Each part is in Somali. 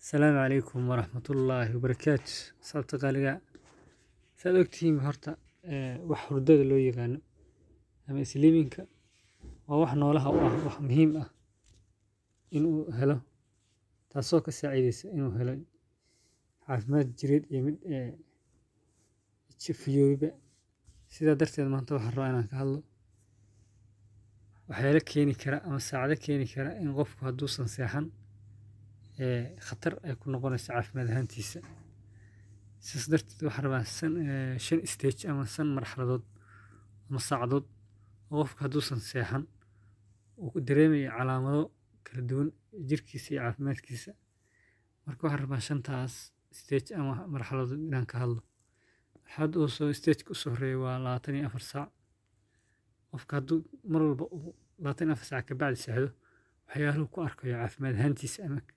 السلام عليكم ورحمة الله وبركاته. صابت قالقا سألوكتين هرتا wax hurdada loo yaqaano ama sleepingka waa wax noolaha u ah wax muhiim ah inuu helo taasoo ka saacidaysa inuu helo caafimaad jireed iyo mid fiyoobiba sidaa darteed maanta waxaan rabaa inaan ka hadlo waxyaalo keeni kara ama saacado keeni kara in qofku hadduusan seexan khatar ay ku noqonayso caafimaad ahaantiisa sidaas darteed waxaan rabaa shan stage ama shan marxaladood ama saacadood oo qofku hadduusan seexan uu dareemayo calaamado kala duwan jirkiisa iyo caafimaadkiisa marka waxaan rabaa shantaas stage ama marxaladood inaan ka hadlo waxaad oo soo stage u soo horeeya waa 24 saac qofka hadduu mar walba 24 saac ka bacdi seexdo waxyaaluhu ku arkayo caafimaad ahaantiisa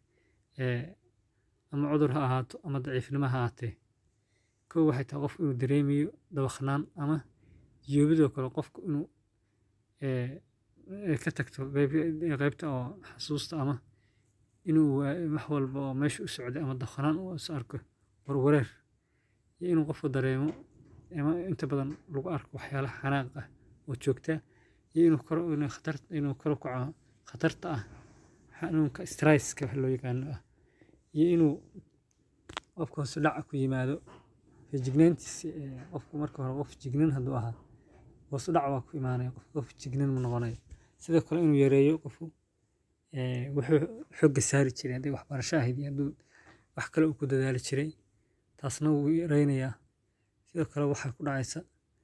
ama cudur ha ahaato ama daciifnimo ha ahaatee kow waxay tahay qofku inuu dareemayo dabakhnaan ama jiyoobidoo kale qofku inuu ka tagto qaybta oo xasuusta ama inuu wax walba oo meesha u socday ama dabakhnaan uu is arko warwareer iyo inuu qofku dareemo ama inta badan lagu arko waxyaalaha xanaaq ah oo joogta iyo inuu kor u kaco khatarta ah xanuunka stresska wax loo yaqaano ah iyo inuu qofku hoos u dhac ku yimaado feejignaantiisa qofku marka hore qof jignan hadduu ahaa hoos u dhac waa ku imaanaya qof jignan ma noqonayo sidoo kale inuu yareeyo qofku wuxuu xooga saari jiray haddii waxbarasho ahayd iyo hadduu wax kale uu ku dadaali jiray taasna wuu yareynayaa sidoo kale waxaa ku dhacaysa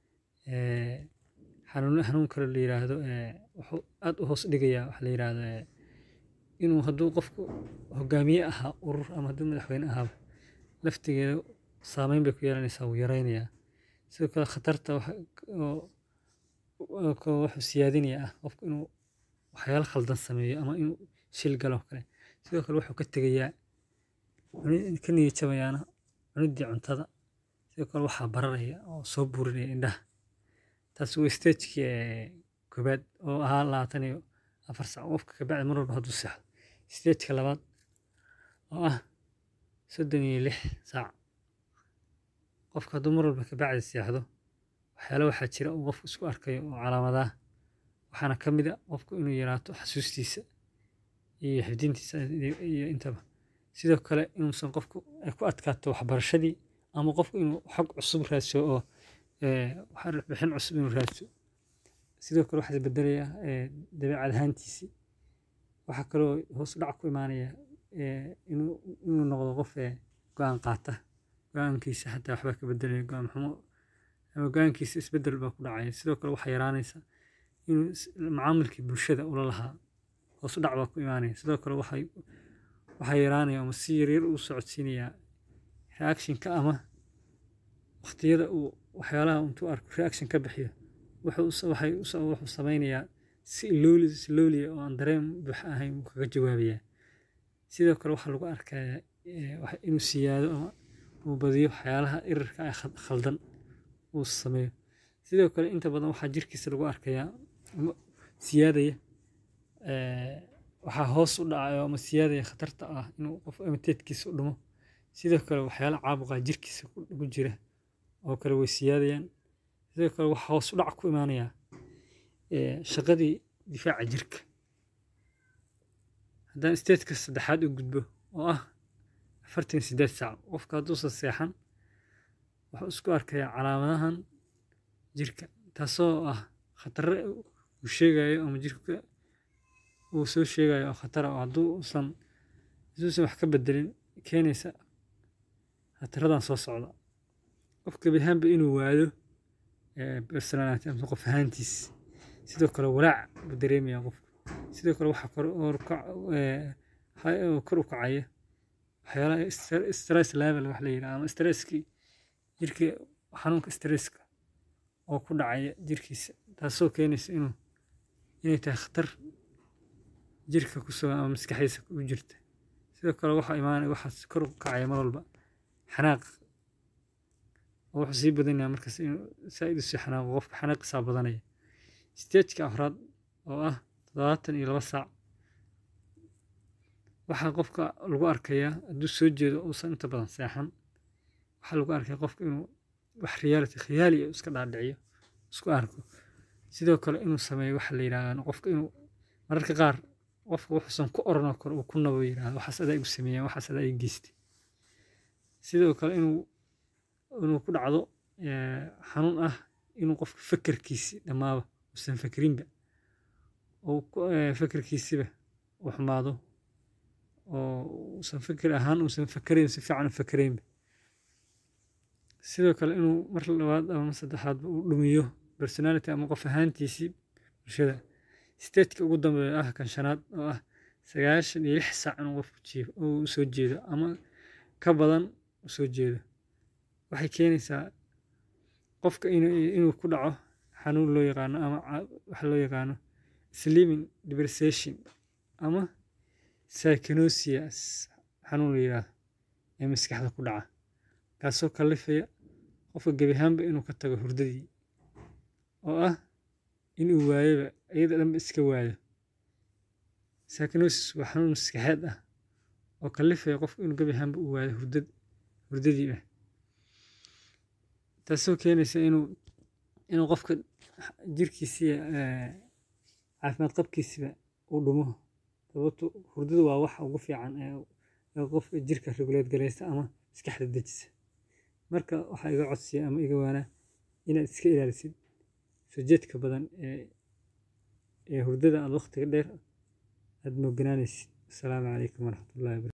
xanuun kale la yiraahdo wuxuu aad u hoos dhigayaa wax la yiraahdo inuu hadduu qofku hogaamiye ahaa urur ama hadduu madaxweyne ahaa laftigeeda saameyn bay ku yeelanaysaa wuu yareynayaa sidoo kale khatarta wuxuu siyaadinayaa qofku inuu waxyaalo khaldan sameeyo ama inuu shil galo kale sidoo kale wuxuu ka tegayaa ka niyad jabayaana cunidii cuntada sidoo kale waxaa bararaya oo soo buurinaya indhaha taas waa stagekii koobaad oo ahaa 24 saac qofka ka bacdi mar walba hadduu seexdo stageka labaad oo ah 36 saac qofka hadduu mar walba ka bacdi seexdo waxyaalo waxaa jira uu qofku isku arkayo oo calaamadaha waxaana ka mid ah qofku inuu yaraato xasuustiisa iyo xifdintiisa iyo intaba sidoo kale inuusan qofku ay ku adkaato waxbarashadii ama qofku inuu xog cusub raadsho oo bixin cusub inuu raadsho sidoo kale waxaa isbedelaya dabeecad ahaantiisii waxaa kaloo hoos u dhac ku imaanaya inuu noqdo qof go'aan qaata go'aankiisa xataa waxbaa ka bedelaya go'aan xumo ama go'aankiisa isbedel baa ku dhacaya sidoo kale waxaa yaraanaysa inuu macaamilkii bulshada ula lahaa hoos u dhac baa ku imaanaya sidoo kale waxaa yaraanaya ama si yaryar u socodsiinaya reactionka ama waqtiyada uu waxyaalaha intuu arko reaction ka bixiyo wuxuu sameynayaa si slowly oo aan dareen buux ahayn uu kaga jawaabayaa sidoo kale waxaa lagu arkayaa inuu siyaado ama uu badiyo waxyaalaha irarka ah khaldan uu sameeyo sidoo kale inta badan waxaa jirkiisa lagu arkayaa siyaadaya waxaa hoos u dhacayo ama siyaadaya khatarta ah inuu qof imiteedkiisa u dhumo sidoo kale waxyaala caabuqa jirkiisa ku jira oo kale way siyaadayaan sidoo kale waxaa hoos u dhac ku imaanaya shaqadii difaaca jirka haddaan stageka saddexaad u gudbo oo ah 48 saac qofka hadduusan seexan wuxuu isku arkayaa calaamadahan jirka taasoo ah khatare uu sheegayo ama jirka uu soo sheegayo oo khatar ah hadduusan wax ka bedelin keenaysa khataradan soo socda qofka bihaanba inuu waado personality ama qof ahaantiis sidoo kale walaac buu dareemayaa qofku sidoo kale waxaa kor u kacaya waxyaalaha stress level wax la yiraahdo ama stresskii jirka xanuunka stresska oo ku dhacaya jirkiisa taasoo keenaysa inay tahay khatar jirka ku sugan ama maskaxdiisa ku jirta sidoo kale waxaa kor u kacaya mar walba xanaaq wuxuu sii badanaya markaas inuu saaid u sii xanaaqo qofka xanaaqiisa badanaya stageka afraad oo ah 72 saac waxaa qofka lagu arkayaa hadduu soo jeedo uusan inta badan seexan, waxaa lagu arkaya qofka inuu wax reality khiyaali ah iska dhaadhiciyo isku arko. Sidoo kale inuu sameeyo waxa la yiraahdo qofka inuu mararka qaar qofka wuxuusan ku oran karo uu ku nabo yiraahdo waxaas adaa igu sameeyay, waxaas adaa igu geystay. Sidoo kale inuu ku dhacdo xanuun ah inuu qofka fikirkiisi dhamaaba uusan fikirinba oo fikirkiisiba u xumaado oo uusan fikir ahaan uusan fikirin si fiican u fikirin. Sidoo kale inuu mar labaad ama saddexaad uu dhumiyo personality ama qof ahaantiisii bulshada. State-ka ugu dambeeya ah kan shanaad oo ah 96 saac inuu qofku jiifo oo u soo jeedo ama ka badan u soo jeedo. Waxay keenaysaa qofka inuu ku dhaco xanuun loo yaqaano ama waxa loo yaqaano sleeping deprivation ama psychosis xanuun la yiraahdo ee maskaxda ku dhaca. Kaasoo kalifaya qofka gebi ahaanba inuu ka tago hurdadii oo ah inuu waayaba iyada dhanba iska waayo. Psychosis waa xanuun maskaxeed ah oo kalifaya qofka inuu gebi ahaanba u waayo hurdadii. Taasoo keenaysa inuu qofka jirkiisa caafimaad qabkiisa uu dhumo. Sababtoo hurdadu waa waxa ugu fiican ee qofka jirka regulate gareysa ama maskaxda dejisa. Marka waxa iga codsiya ama iga waana inaad iska ilaalisid soo jeedka badan ee hurdada aad waqtiga dheer aad mooganaanaysid. Assalaamu calaykum waraxmatullaahi wabarakaatuh.